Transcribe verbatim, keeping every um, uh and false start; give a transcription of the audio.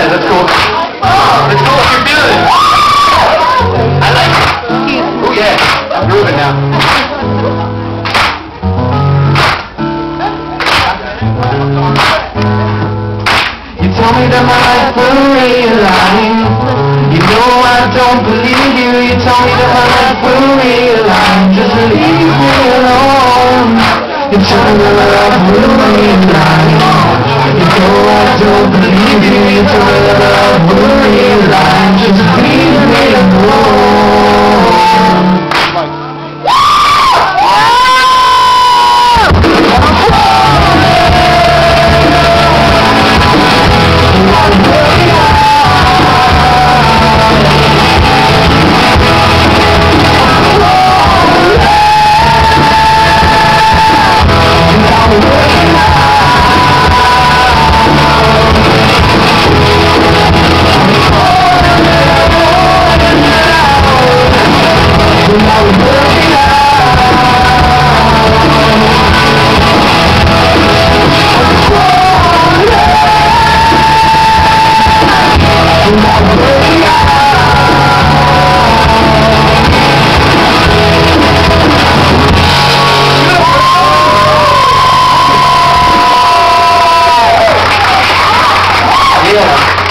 Yeah, let's go. Let's go. You're feeling it. I like it. Oh yeah, I'm grooving now. You told me that my life was realigning. You know I don't believe you. You told me that my life will realign. Just leave me alone. You told me that my life will realign. You know I don't believe you. You told me that my life will realign. Just leave me alone. Yeah.